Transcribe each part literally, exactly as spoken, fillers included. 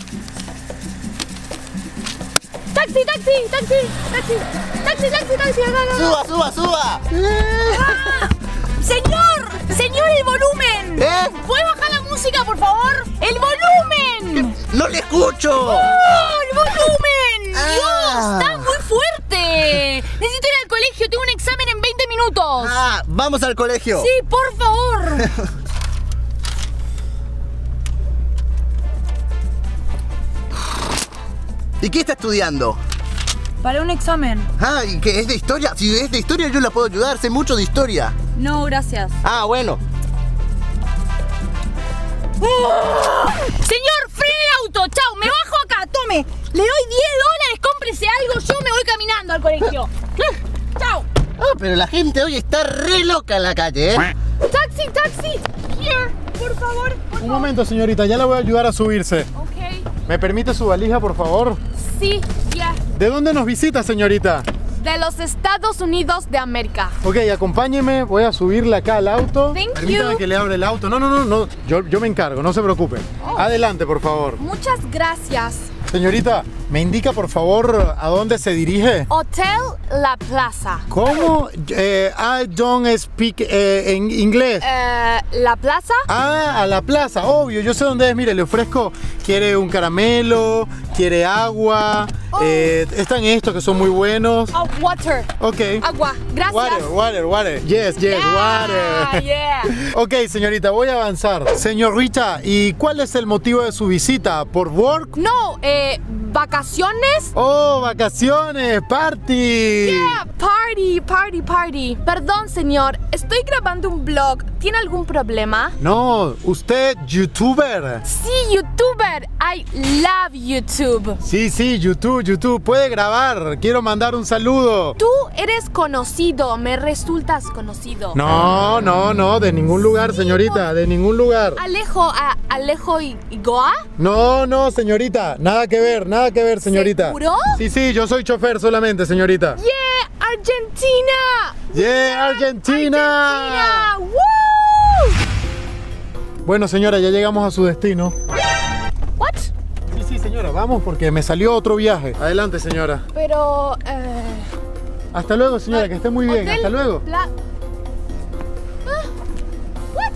¡Taxi, taxi, taxi, taxi! ¡Taxi, taxi, taxi! Acá, acá. ¡Suba, suba, suba! ¡Ah! ¡Señor! ¡Señor, el volumen! ¿Eh? ¿Puede bajar la música, por favor? ¡El volumen! ¡No le escucho! ¡Oh, el volumen! Ah. ¡Dios, está muy fuerte! Necesito ir al colegio, tengo un examen en veinte minutos. Ah, vamos al colegio. Sí, por favor. ¿Y qué está estudiando? Para un examen. Ah, ¿y qué es de historia? Si es de historia yo la puedo ayudar, sé mucho de historia. No, gracias. Ah, bueno. Señor, frene el auto. Chao, me bajo acá, tome. Le doy diez dólares, cómprese algo. Yo me voy caminando al colegio. Chao. Ah, pero la gente hoy está re loca en la calle, ¿eh? Taxi, taxi. Here, por favor. Por Un momento, señorita, ya la voy a ayudar a subirse. Ok. ¿Me permite su valija, por favor? Sí, ya. ¿De dónde nos visita, señorita? De los Estados Unidos de América. Ok, acompáñeme, voy a subirla acá al auto. Thank Permítame you. que le abra el auto. No, no, no, no. Yo, yo me encargo, no se preocupe. Oh. Adelante, por favor. Muchas gracias. Señorita, ¿me indica, por favor, a dónde se dirige? Hotel La Plaza. ¿Cómo? Eh, I don't speak eh, en inglés. Eh, ¿La Plaza? Ah, a la plaza, obvio, yo sé dónde es. Mire, le ofrezco, quiere un caramelo, quiere agua, Oh. eh, están estos que son muy buenos. Oh, water. Ok. Agua. Gracias. Water, water, water. Yes, yes, Yeah, water. yeah. Ok, señorita, voy a avanzar. Señorita, ¿y cuál es el motivo de su visita? ¿Por work? No, eh, vacaciones. Oh, vacaciones, party. Yeah, party, party, party. Perdón, señor, estoy grabando un vlog. ¿Tiene algún problema? No, usted, youtuber. Sí, YouTuber. I love YouTube. Sí, sí, YouTube, YouTube. Puede grabar. Quiero mandar un saludo. Tú eres conocido, me resultas conocido. No, no, no, de ningún lugar, señorita, de ningún lugar. Alejo, a, Alejo y, y Goa. No, no, señorita, nada que ver, nada que ver, señorita. ¿Seguro? Sí, sí, yo soy chofer solamente, señorita. Yeah, Argentina. Yeah, Argentina. Argentina. ¡Woo! Bueno, señora, ya llegamos a su destino. What? Sí, sí, señora, vamos porque me salió otro viaje. Adelante, señora. Pero, eh... Hasta luego, señora, que esté muy bien. Hotel Hasta luego. Pla- Ah, what?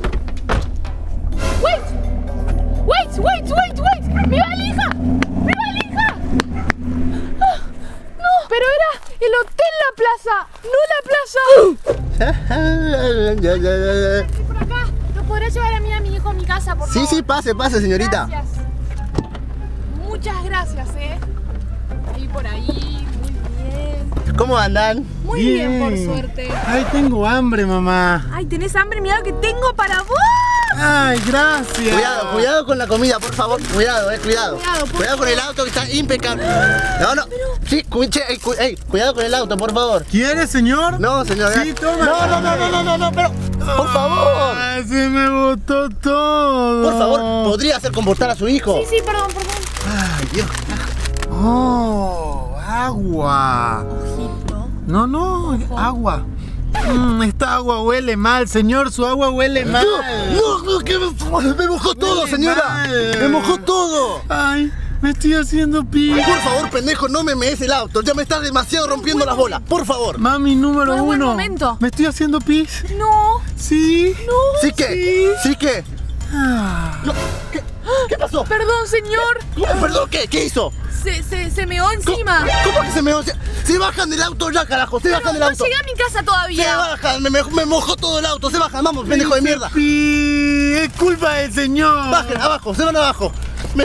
Wait. Wait, wait, wait, wait. Mi valija. Mi valija. Ah, no, pero era el Hotel La Plaza, no la plaza. Por acá. ¿No podrá llevar a mí a mi hijo a mi casa, por Sí, favor? sí, pase, pase, señorita. Gracias. Muchas gracias, eh. Ahí por ahí, muy bien. ¿Cómo andan? Muy bien, por suerte. Ay, tengo hambre, mamá. Ay, ¿tenés hambre? Mira lo que tengo para vos. Ay, gracias. Cuidado, cuidado con la comida, por favor. Cuidado, eh, cuidado. Cuidado, por Cuidado con el auto que está impecable. No, no. Sí, cu che, ey, cu ey, cuidado con el auto, por favor. ¿Quiere, señor? No, señor. Sí, toma. No, no, no, no, no, no, no, pero. Por favor. Ay, se me botó todo. Por favor, ¿podría hacer comportar a su hijo? Sí, sí, perdón, perdón. Ay, Dios. Oh, agua. Ojito. No, no, agua. Mm, esta agua huele mal, señor. Su agua huele mal. No, no, que me, me mojó todo, Huele señora. mal. Me mojó todo. Ay, me estoy haciendo pis. Por favor, pendejo, no me mees el auto. Ya me estás demasiado rompiendo las bolas. Por favor. Mami, número No es buen uno. momento. ¿Me estoy haciendo pis? No, Sí. no. ¿Sí que? ¿Sí que? Ah. No, ¿qué, ¿Qué pasó? Perdón, señor. ¿Cómo, perdón? ¿Qué? ¿Qué hizo? Se, se, se meó ¿Cómo, encima. ¿Cómo que se me... Se, se bajan del auto ya, carajo. Se bajan No, del no auto. llegué a mi casa Se todavía. bajan. Me, me, me mojó todo el auto. Se bajan. Vamos, pendejo de mierda. Pi, es culpa del señor. Bajen, abajo. Se van abajo. Me...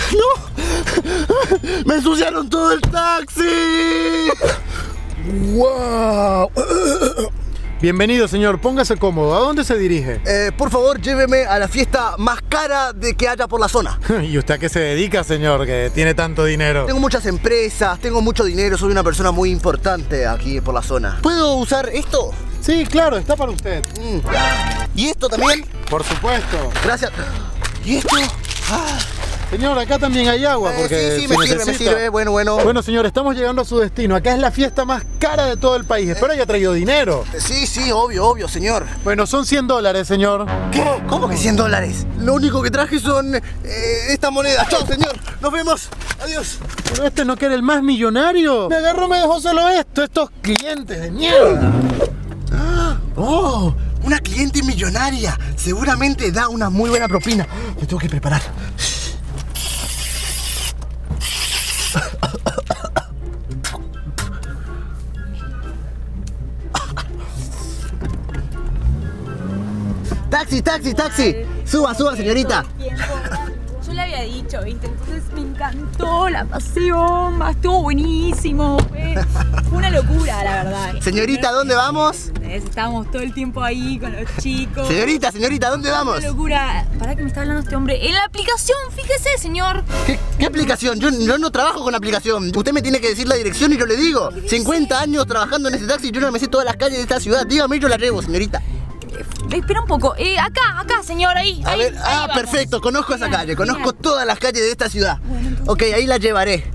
¡No! ¡Me ensuciaron todo el taxi! ¡Wow! Bienvenido, señor. Póngase cómodo. ¿A dónde se dirige? Eh, por favor, lléveme a la fiesta más cara de que haya por la zona. ¿Y usted a qué se dedica, señor, que tiene tanto dinero? Tengo muchas empresas, tengo mucho dinero, soy una persona muy importante aquí por la zona. ¿Puedo usar esto? Sí, claro, está para usted. Mm. ¿Y esto también? Por supuesto. Gracias. ¿Y esto? Ah, Señor, acá también hay agua porque eh, sí, sí, se me sirve, me necesita. sirve, bueno, bueno. Bueno, señor, estamos llegando a su destino. Acá es la fiesta más cara de todo el país. Espero haya traído dinero. Sí, sí, obvio, obvio, señor. Bueno, son cien dólares, señor. ¿Qué? ¿Cómo que cien dólares? Lo único que traje son eh, estas monedas. Chao, señor. Nos vemos. Adiós. Pero este no que era el más millonario. Me agarró, me dejó solo esto. Estos clientes de mierda. ¡Oh! Una cliente millonaria. Seguramente da una muy buena propina. Me tengo que preparar. Taxi, taxi, taxi. Suba, suba, señorita. Yo le había dicho, ¿viste? Entonces me encantó la pasión, estuvo buenísimo. Fue, fue una locura, la verdad. Señorita, ¿dónde vamos? Estábamos todo el tiempo ahí con los chicos. Señorita, señorita, ¿dónde vamos? Una locura. ¿Para qué me está hablando este hombre? En la aplicación, fíjese, señor. ¿Qué, qué aplicación? Yo, yo no trabajo con aplicación. Usted me tiene que decir la dirección y yo le digo. cincuenta años trabajando en este taxi y yo no me sé todas las calles de esta ciudad. Dígame y yo la llevo, señorita. Espera un poco. Eh, acá, acá, señor, ahí. A ahí, ver, ahí ah, vamos. perfecto, conozco esa Genial, calle, conozco genial. todas las calles de esta ciudad. Bueno, entonces- Ok, ahí la llevaré.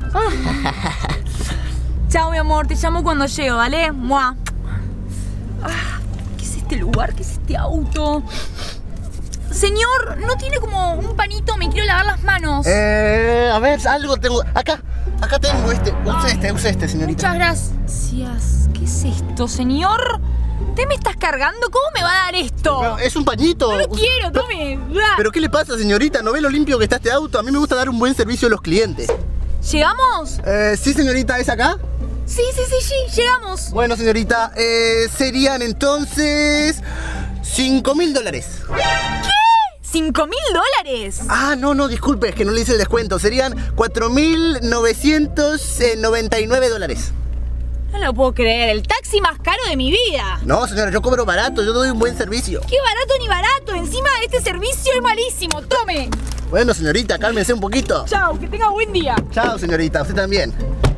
Chao, mi amor, te llamo cuando llego, ¿vale? Mua. Ah, ¿qué es este lugar? ¿Qué es este auto? Señor, ¿no tiene como un panito? Me quiero lavar las manos. Eh, a ver, algo tengo. Acá, acá tengo este. Use este, use este, señorita. Muchas gracias. ¿Qué es esto, señor? ¿Te me estás cargando? ¿Cómo me va a dar esto? No, es un pañito. No lo quiero, tome. ¿Pero qué le pasa, señorita? ¿No ve lo limpio que está este auto? A mí me gusta dar un buen servicio a los clientes. ¿Llegamos? Eh, sí, señorita, ¿es acá? Sí, sí, sí, sí, llegamos. Bueno, señorita, eh, serían entonces cinco mil dólares. ¿Cinco mil dólares? Ah, no, no, disculpe, es que no le hice el descuento. Serían cuatro mil novecientos noventa y nueve dólares. No lo puedo creer, el taxi más caro de mi vida. No, señora, yo cobro barato, yo doy un buen servicio. ¡Qué barato ni barato! Encima este servicio es malísimo. Tome. Bueno, señorita, cálmese un poquito. Chao, que tenga buen día. Chao, señorita, usted también.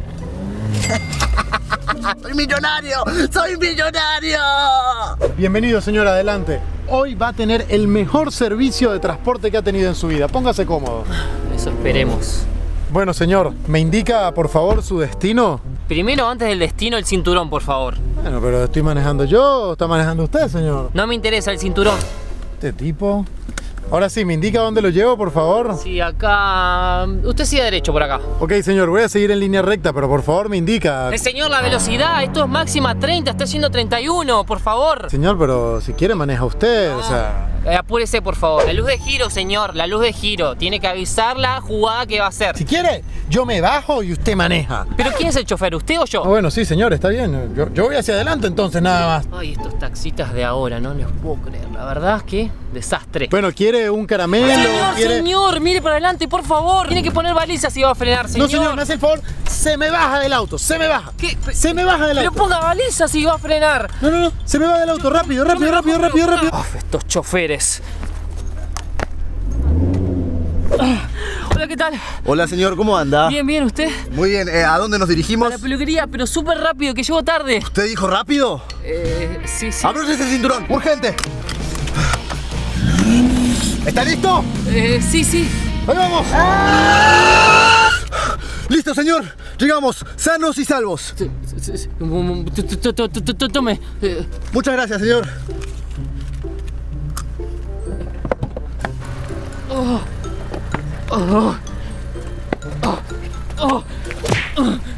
¡Soy millonario! ¡Soy millonario! Bienvenido, señor, adelante. Hoy va a tener el mejor servicio de transporte que ha tenido en su vida. Póngase cómodo. Eso esperemos. Bueno, señor, ¿me indica, por favor, su destino? Primero, antes del destino, el cinturón, por favor. Bueno, pero ¿estoy manejando yo o está manejando usted, señor? No me interesa el cinturón. Este tipo... Ahora sí, ¿me indica dónde lo llevo, por favor? Sí, acá... Usted sigue derecho por acá. Ok, señor, voy a seguir en línea recta, pero por favor me indica... Eh, señor, la velocidad, esto es máxima treinta, está haciendo treinta y uno, por favor. Señor, pero si quiere maneja usted, o sea... Eh, apúrese, por favor. La luz de giro, señor, la luz de giro. Tiene que avisar la jugada que va a hacer. Si quiere, yo me bajo y usted maneja. ¿Pero quién es el chofer, usted o yo? Ah, bueno, sí, señor, está bien. Yo, yo voy hacia adelante entonces, nada más. Ay, estos taxistas de ahora, no les puedo creer. La verdad es que desastre. Bueno, ¿quiere un caramelo? Señor, ¿Quiere... señor, mire para adelante, por favor. Tiene que poner balizas si va a frenar, señor. No, señor, me hace el favor. Se me baja del auto, se me baja. ¿Qué? Se me baja del Pero auto. ponga balizas si va a frenar. No, no, no, se me va del auto, rápido, rápido, rápido, rápido, rápido. Uf, estos choferes. Ah, hola, ¿qué tal? Hola, señor, ¿cómo anda? Bien, bien, ¿usted? Muy bien, eh, ¿a dónde nos dirigimos? A la peluquería, pero súper rápido, que llego tarde. ¿Usted dijo rápido? Eh, sí, sí. ¡Abróchese el cinturón! ¡Urgente! ¿Está listo? Eh, sí, sí. ¡Ahí vamos! ¡Listo, señor! Llegamos, sanos y salvos. T- t- t- um, t- t- t- t- t- Tome. Eh, Muchas gracias, señor. oh, oh, oh, oh.